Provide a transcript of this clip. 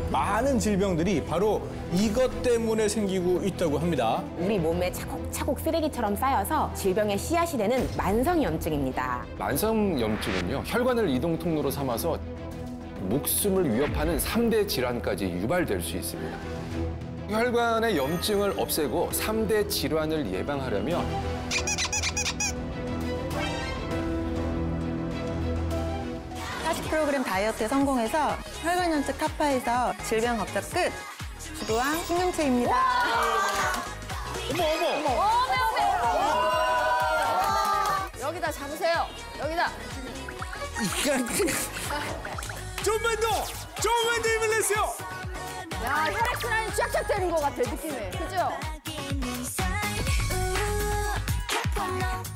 많은 질병들이 바로 이것 때문에 생기고 있다고 합니다. 우리 몸에 차곡차곡 쓰레기처럼 쌓여서 질병의 씨앗이 되는 만성염증입니다. 만성염증은요, 혈관을 이동 통로로 삼아서 목숨을 위협하는 3대 질환까지 유발될 수 있습니다. 혈관의 염증을 없애고 3대 질환을 예방하려면 40kg 다이어트에 성공해서 혈관염증 타파해서 질병 걱정 끝! 주도왕 신경채입니다. 여기다 잡으세요. 여기다. 좀만 더 힘을 내세요. 야, 혈액순환이 쫙쫙 되는 것 같아, 느낌에. 그죠?